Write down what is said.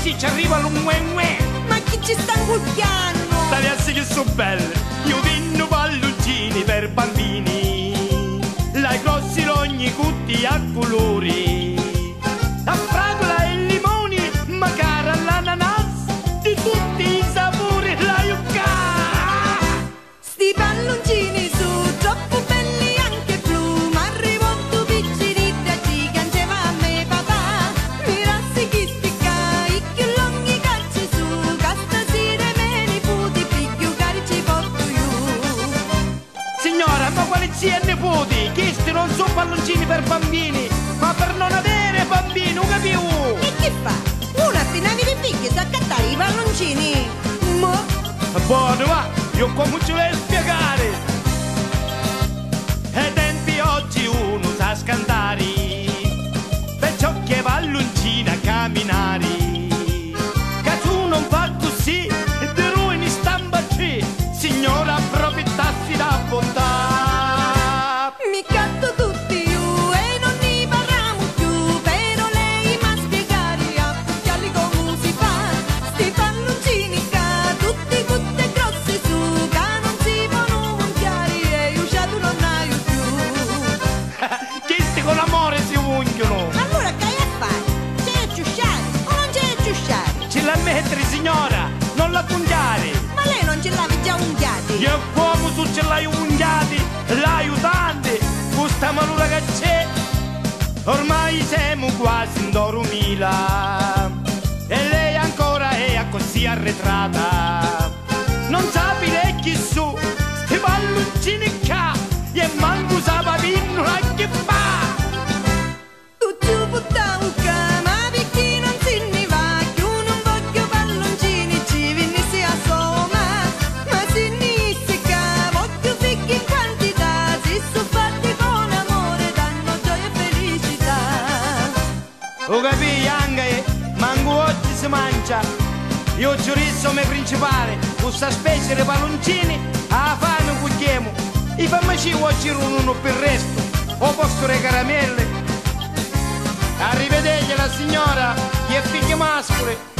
sì, ci arriva l'ungue. Ma chi ci sta incucchiando? Stai a che so belle, io vinno palloncini per bambini, lai grossi rogni cutti a colori, a fragola e limoni, magari all'ananas, di tutti i sapori la yucca. Sti palloncini su troppo belli anche blu, ma arrivo tu piccini da giganteva a me papà. Mirassi chi sticca, i più lunghi calci su, castasire me ne puti, pigliu carici porto io. Signora, ma quali zii e nipoti? Questi non sono palloncini per bambini, ma per non avere bambini, non capivo? E che fa? Una appena avete figli sa accattare i palloncini. Ma Buono, va, io come ce l'hai spiegare? E tempi oggi uno sa scandare, perciò che palloncini a camminare. Che tu non fa così, di ruini stampa qui, signora approfittassi da bontà. mi catto tutti io e non ne parliamo più, però lei m'ha spiegare a cucchiarli come si fa. Sti palloncini ca, tutti cutte grosse su, che non si possono unchiare e io già tu non hai più. Questi con l'amore si unghiono. Allora che hai a fare? C'è a ciusciare o non c'è a ciusciare? Ce la mettere, signora, non la pungiare. Ma lei non ce l'avevi già unchiati? Io come tu ce l'hai unghiati, l'aiutante, questa malura che c'è. Ormai siamo quasi in 2000 e lei ancora è così arretrata. Non sapere chi su, sti palloncini qua, e manco sa pinnola che fa. Tu giù buttauca, ma perché non si ne va? Che io non voglio palloncini, ci venissi a soma. Ma si ne secca, voglio figli in quantità, si sono fatti con amore, danno gioia e felicità. Lo capì anche, manco oggi si mangia. Io ho giuristo come principale, questa specie di palloncini, a fame cucchiamo. I farmaci oggi uno per il resto, o posto le caramelle. Arrivederci la signora, che è figlia mascole.